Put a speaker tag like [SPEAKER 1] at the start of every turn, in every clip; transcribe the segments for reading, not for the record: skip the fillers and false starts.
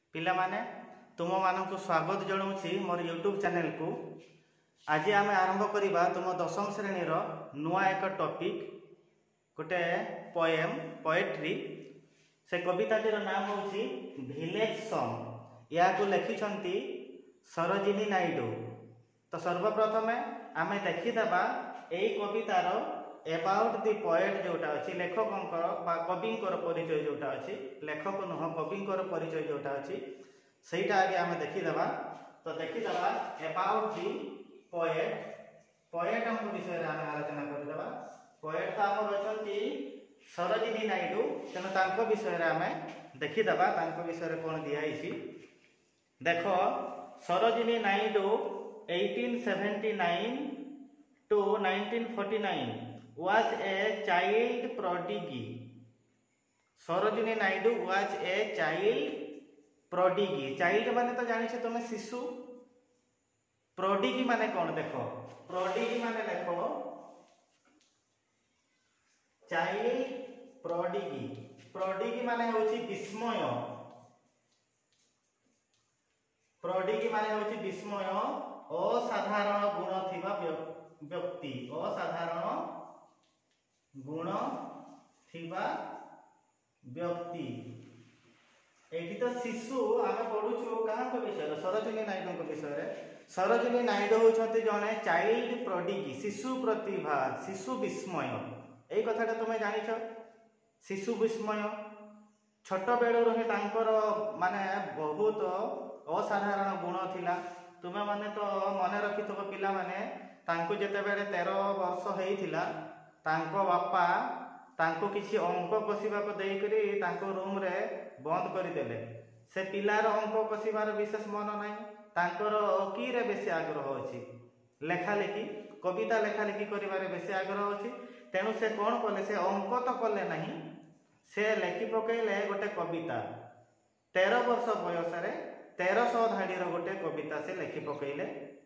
[SPEAKER 1] पिला माने तुम मानकु स्वागत जनाऊँगी मोर यूट्यूब चैनल को। आज आम आरंभ करवा तुम दशम श्रेणी नुआ एक टॉपिक गोटे पोएम पोएट्री। से कविताटीर नाम हूँ विलेज सॉन्ग। या लिखिछंती सरोजिनी नायडू। तो सर्वप्रथमे आम देखीदेवा यही कवितार एबाउट दि पोएट जोटा अच्छी लेखकर कविंकर परिचय जोटा अच्छी लेखक नुह कविंकर परिचय जोटा अच्छी सहीटा आगे आम देखीदेवा। तो देखीदेवा एबाउट दि पोएट। पोएट विषय आम आलोचना करदेवा। पोएट तो आम अच्छा सरोजिनी नायडू तेणु तांको विषय आम देखीदेवा विषय कौन दिखाई। देख Sarojini Naidu 1879 to 1949 was a child prodigy. Sarojini Naidu was a child prodigy. Child माने तो जानी छे तुम्हें शिशु। प्रोडिगी माने कौन देखो प्रोडिगी माने देखो चाइल्ड प्रोडिगी। प्रोडिगी माने होची विस्मय। प्रोडिगी माने होची विस्मय असाधारण गुण थिबा व्यक्ति। असाधारण गुण थिबा व्यक्ति। एठी तो शिशु आम पढ़ुछु कहाँ विषय सरोजिनी नायडू विषय। सरोजिनी नायडू होती जड़े चाइल्ड प्रोडिगी शिशु प्रतिभा शिशु विस्मय। यही कथाटा तुम्हें जानिछ शिशु विस्मय छोट बेलू ही माने बहुत असाधारण गुण थिला। तुम्हें माने तो मन रखिथबो पिला माने तांको जेतेबेले 13 वर्ष होइथिला तांको बापा तांको किसी अंक कषिबा को देकरी तांको रूम रे बंद करदेले। से पिलार अंक कषिबार विशेष मन नाई तांकर की रे बेसी आग्रह अछि लेखा लेखी कविता लेखा लेखी करिबारे बेसी आग्रह अछि। तेणु से कौन कले से अंक तो कले नहीं से लेखि पकेले गोटे कविता 13 वर्ष बयस रे 1300 धाड़ीर गोटे कविता से लेखि पकेले।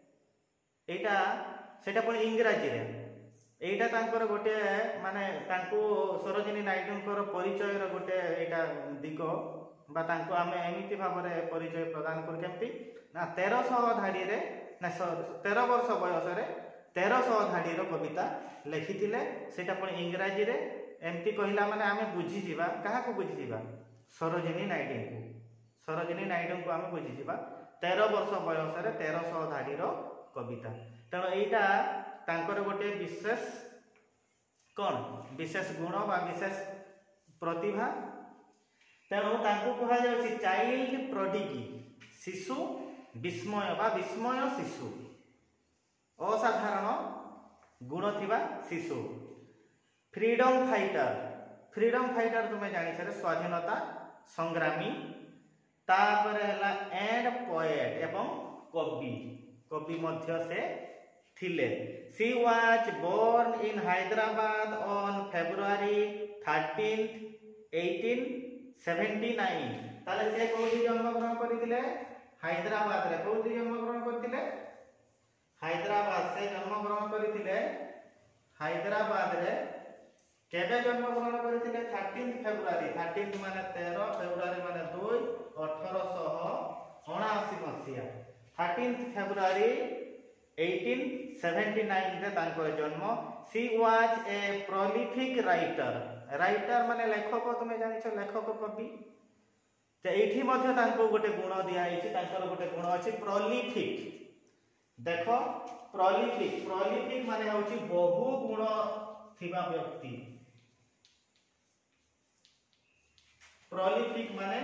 [SPEAKER 1] एटा सेटा पुणी इंग्राजी रे। एटा तांकर गोटे माने तांको सरोजिनी नायडूंकर परिचयर गोटे एटा दिग बा तांको आमे एमिति भाबरे परिचय प्रदान कर केमति ना 1300 धाड़ी रे ना 13 वर्ष बयस रे 1300 धाड़ीर कविता लेखिथिले। सेटा पुणी इंग्राजी रे एमती कहिला माने आमे बुझी जिबा काहा को बुझी जिबा सरोजिनी नायडू को। सरोजिनी नायडू को आमे बुझी जिबा 13 वर्ष बयस रे 1300 धाड़ीर कविता। तेणु एटा तांकर गोटे विशेष कौन विशेष गुण बा विशेष प्रतिभा। तेणु तांको कहा जाउछि चाइल्ड प्रोडिगी शिशु विस्मय बा विस्मय शिशु असाधारण गुण थिबा शिशु। Freedom fighter. फ्रीडम फाइटर तुम्हें जानी छे स्वाधीनता संग्रामी। तापर हला एंड पोएट एवं कवि कवि मध्य से थिले। She was born in Hyderabad on February 13 1879। ताले से कोठी जन्म ग्रहण करथिले हैदराबाद रे। कोठी जन्म ग्रहण करथिले हैदराबाद से जन्म ग्रहण करथिले। हैदराबाद रे केबे जन्म ग्रहण करथिले 13 फेब्रुआरी 13 माने 13 फेब्रुआरी माने 2 1879 मसीहा 13 फेब्रुआरी 1879 रे तांकर जन्म। She was a prolific writer. Writer माने लेखक तुमे जानिछ लेखक कवि। तो एठी मध्ये तांको गोटे गुण दिया आइछि तांकर गोटे गुण अछि प्रोलिफिक। देखो प्रोलिफिक प्रोलिफिक माने होछि बहु गुण थिबा व्यक्ति। प्रोलिफिक माने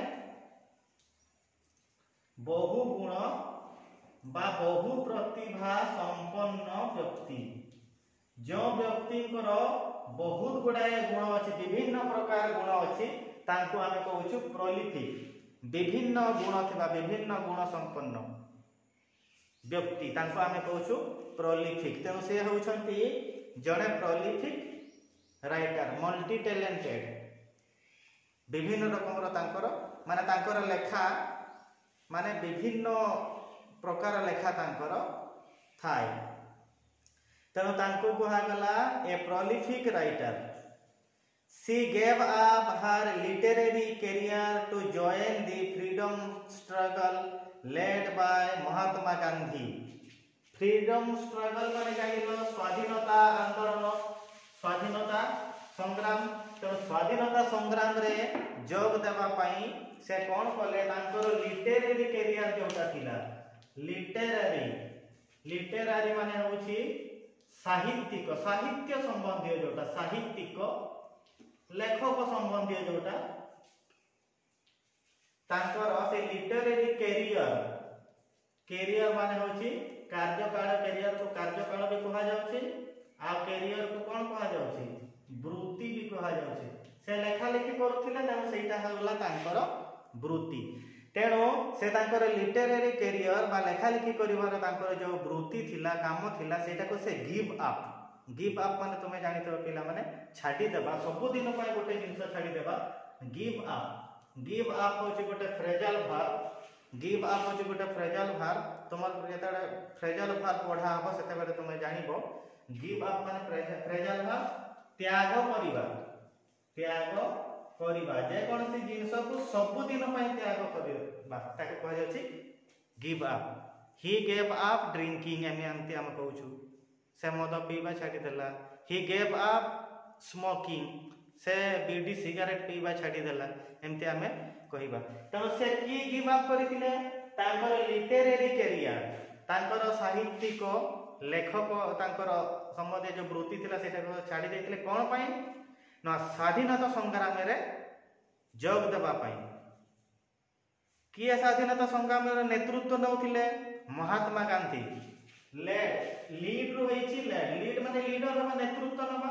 [SPEAKER 1] बहु गुण बा बहु प्रतिभा संपन्न व्यक्ति। जो व्यक्ति बहुत गुड़ाए गुण अच्छी विभिन्न प्रकार गुण अच्छी तांको आमे कहूछु प्रोलिफिक। विभिन्न गुण थिबा विभिन्न गुण संपन्न व्यक्ति तांको आमे कहूछु प्रोलिफिक। तेणु से होउछंती जड़े प्रोलिफिक राइटर मल्टी टैलेंटेड। विभिन्न रकम तांकर माने तांकर लेखा माने विभिन्न प्रकार लेखा तांकर थाए। तेणु तांको कहा गला a prolific writer. She gave up her literary career to join the freedom struggle led by Mahatma Gandhi. Freedom struggle माने जानिलो स्वाधीनता आंदोलन, स्वाधीनता संग्राम। तो स्वाधीनता संग्राम रे जोग देवा पाई से कौन कले तांकर लिटरेरी कैरियर जोटा थिला। लिटरेरी माने होची साहित्यिक, साहित्य संबंधी जोटा, साहित्यिक लेखक संबंधी जोटा तांकर से लिटरेरी कैरियर माने होची कार्यकाल। कैरियर को कार्यकाल भी कहा जाउची आ कैरियर को कोन कहा जाउची वृत्ति भी कहा जाउची। से लेखा लेखि करथिले त सेटा होला तांकर वृत्ति। तेणु से तांकर लिटरेरी कैरियर बा लेखा लेखि करिवार तांकर जो वृत्ति थिला, काम थिला, सेटा को से गिव अप माने तुमे जानितो पिला माने छाडी देबा, सब दिन पय गोटे जिंस छाडी देबा। गिव अप होची गोटे फ्रेजल वर्ब। गिव अप होची गोटे फ्रेजल वर्ब। तुमर जेतडे फ्रेजल वर्ब पढा हबो सेते बेले तुमे जानिबो गिव अप माने फ्रेजल वर्ब त्याग करिबा। जे कोनसी जिंस को सब दिन पय त्याग करिबा ताके कह जाउची give up. He gave up drinking, एमती हम कहूछु से मद पीवा छाड़ी देला। ही गेव अप स्मोकिंग, से बीडी सिगरेट पीवा छाड़ी देला, एमती आमे कहिबा। तनो से की गिव अप करिथिले तांकर लिटरेरी कैरियर, तांकर साहित्यिक लेखक तांकर संबंधी जो वृत्ति थिला सेटा को छाड़ी देथिले। कोन पई ना स्वाधीनता संग्राम रे जोग देबा पई। किए स्वाधीनता संग्राम रे नेतृत्व नउथिले महात्मा गांधी। लीड रो होईची लीड माने लीडर माने नेतृत्व नबा।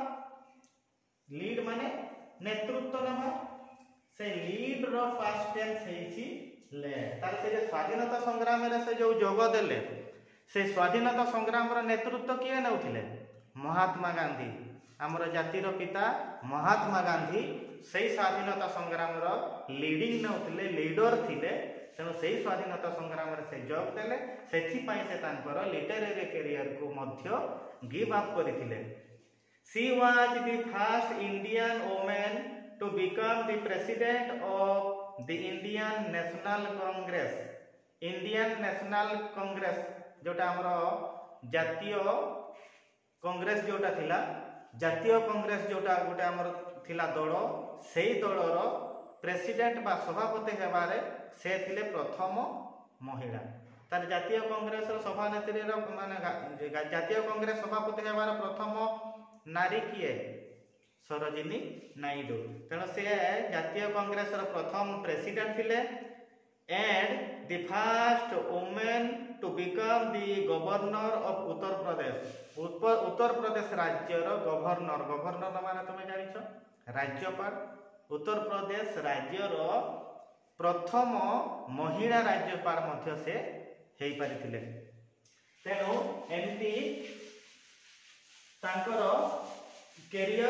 [SPEAKER 1] लीड माने नेतृत्व नबा। से लीड रो पास्ट टेंस हेची लेड। तार से स्वाधीनता संग्राम रे से जो जोग देले से स्वाधीनता संग्राम रो नेतृत्व किए नउथिले महात्मा गांधी। हमर जातिर पिता महात्मा गांधी से स्वाधीनता संग्राम रो लीडिंग नउथिले, लीडर थिले। तेणु से स्वाधीनता संग्राम रे से जोग देले, सेथि पई से तांकर लिटरेरी कैरियर को मध्य गिव अप करिथिले। She was the first Indian women to become the president of the Indian National Congress. Indian National Congress जोटा हमर जातीय कांग्रेस जोटा थिला, जातीय कांग्रेस जोटा गोटे हमर थिला दल, सेही दलर प्रेसिडेंट बा सभापति हेबारे से थिले प्रथम महिला। तार जातीय कांग्रेस सभानेत्री माने जातीय कांग्रेस सभापति हेबार प्रथम नारी किए सरोजिनी नायडू। तेणु से जातीय कांग्रेस प्रथम प्रेसिडेंट थिले and the first women to become the governor of Uttar Pradesh. Uttar Pradesh राज्यर गवर्नर माने तुम जानिछ राज्यपाल। उत्तर प्रदेश राज्यर प्रथम महिला राज्यपाल मध्य से हेई पारिथिले। तेणु एमती तांकर कैरियर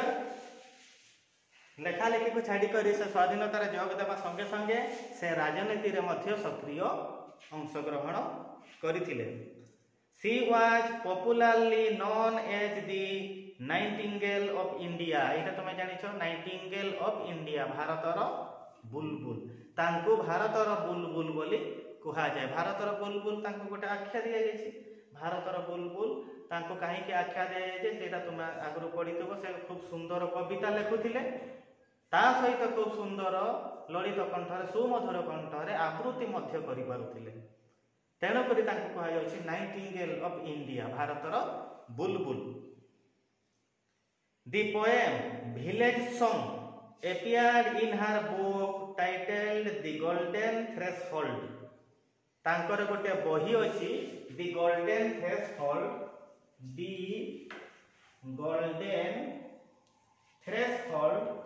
[SPEAKER 1] लेखा लेखी को छाड़ी कर स्वाधीनतार जोग देवा संगे संगे से राजनीति रे मध्य सक्रिय अंशग्रहण करथिले। शी वाज popularly known as the nightingale of India. एटा तुम जानिछ नाइटिंगेल ऑफ इंडिया, भारतर बुलबुल। तांको भारतर बुलबुल बोली कहा जाए। भारतर बुलबुल तांको गोटे आख्या दिया जायछि। भारतर बुलबुल तांको काहे के आख्या दिया जाय सेटा तुम आगु पढितबो। से खूब सुंदर कविता लेखुथिले, ता सहित खूब सुंदर ललित कंठरे सुमधुर कंठरे आवृत्ति मध्य करि पारुथिले। तेणु करी तांको कहा जायछि नाइटिंगेल ऑफ इंडिया, भारतर बुलबुल। The poem Village Song appeared in her book titled The Golden Threshold। तांकर गोटे बही अछि The Golden Threshold। The Golden Threshold,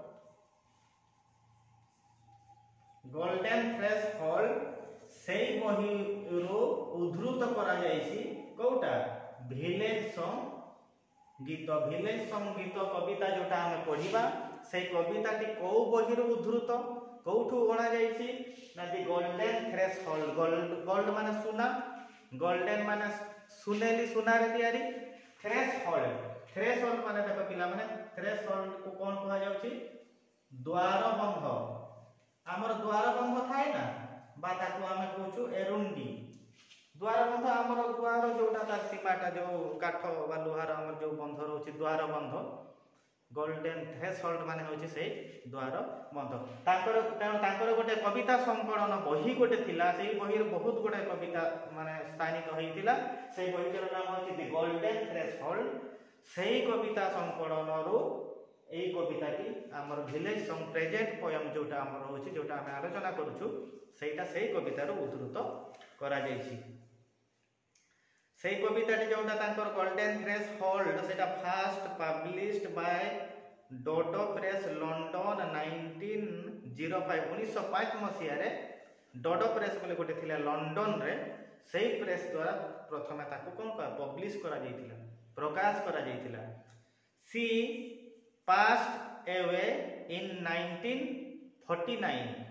[SPEAKER 1] Golden Threshold सेई बही रो उद्धृत करा जायछि कोटा विलेज सॉन्ग गीत। विलेज सॉन्ग गीत कविता जोटा हमें पढ़िबा से कविता टी को बही रो उद्धृत कोठू गणा जायछि ना दी गोल्डन थ्रेशोल्ड। गोल्ड माने सोना, गोल्डन माने सुनेली सुनारे तयारी। थ्रेशोल्ड माने देखो पिला माने थ्रेशोल्ड को कोन कहा जाउछि द्वार बंध। हमर द्वार बंध थाए ना बा ताकू आमे कहूछु एरुंडी। द्वार बंध आमर द्वार जोटा तार सीमाटा जो काठ बा लोहार आमर जो बंध रहउछि द्वार बंध गोल्डन थ्रेशोल्ड माने होछि से द्वार बंध। तांकर गोटे कविता संकलन बही गोटे थिला, सेही बहीर बहुत गोटे कविता माने स्थानित होइतिला। सेही बहीर नाम होछि द गोल्डन थ्रेशोल्ड। सेही कविता संकलन रु एई कविताटी आमर विलेज सॉन्ग प्रेजेंट पोएम जोटा आमर होछि जोटा हम आलोचना करूछु सेटा सेही कवितार उद्धृत करा जायछि। सेही कविताटी जोटा तांकर गोल्डन थ्रेशोल्ड सेटा first published by Dodo press London 1905 1905 मसिया रे डोडो प्रेस बोले गोटे थिला लंडन रे, सेही प्रेस द्वारा प्रथमे ताकू कोन पब्लिश करा जायतिला, प्रकाश करा जायतिला। सी passed away in 1949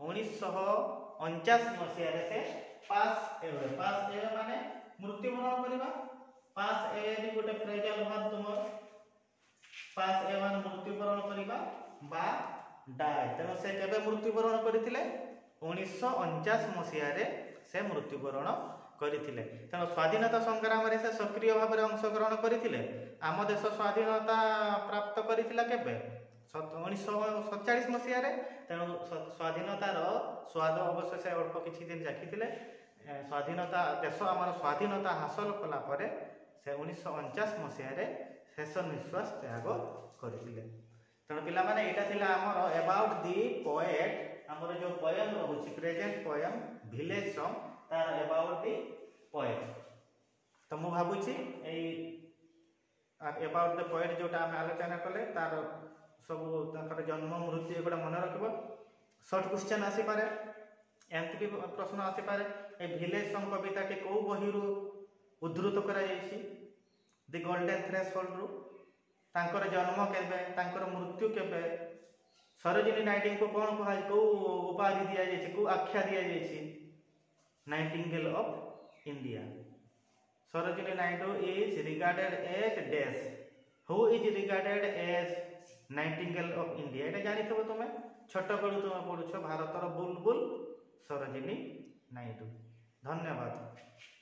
[SPEAKER 1] 1949 मसिया रे से पास एवे माने मृत्युवरण करिबा। पास एवे भी गोटे फ्रेजल वर्ब तुमर पास एवे माने मृत्युवरण करिबा बा डाई। तेनो से केबे मृत्युवरण करिथिले 1949 मसिया रे से मृत्युवरण करिथिले। तेनो स्वाधीनता संग्राम रे से सक्रिय भाव रे अंशग्रहण करिथिले। आम देश स्वाधीनता प्राप्त करिथिला केबे 1947 मसिया रे। तेनो स्वाधीनतार स्वाद अवश्य से अल्प किछि दिन जाखिथिले। स्वाधीनता देश आमर स्वाधीनता हासिल कला परे से 1949 मसिया रे शेष निश्वास त्याग करिथिले। तेनो पिला माने एटा थिला आमर अबाउट दी पोएट। आमर जो पोएम रहउछि प्रेजेंट पोएम विलेज सॉन्ग तार अबाउट दी पोएट। तो मु भाबुछि एई अबाउट द पोएट जोटा हम आलोचना कले तार सब ताकर जन्म मृत्यु एगुडा मन रखिबो। शॉर्ट क्वेश्चन आसी पारे, एमती भी प्रश्न आसी पारे ए विलेज सॉन्ग कविताटी को बहिरु उद्धृत करा जायछि द गोल्डन थ्रेशोल्ड रु। तांकर जन्म केबे, तांकर मृत्यु केबे, सरोजिनी नाइटिंग को कोन कहा को उपाधि दिया जायछि, को आख्या दिया जायछि nightingale of India. Sarojini Naidu is regarded as dash, who is regarded as nightingale of India. एटा जानिथबो तुमे छोट बेलू तुमे पढुछो भारतर बुलबुल सरोजिनी नायडू। धन्यवाद।